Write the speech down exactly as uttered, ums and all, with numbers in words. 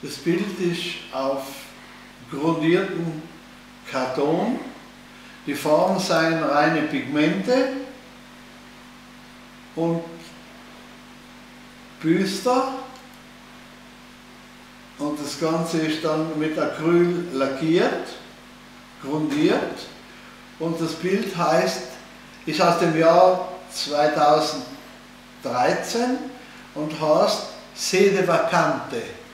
Das Bild ist auf grundierten Karton. Die Farben seien reine Pigmente und Büster. Und das Ganze ist dann mit Acryl lackiert, grundiert. Und das Bild heißt, ist aus dem Jahr zweitausenddreizehn und heißt Sede Vacante.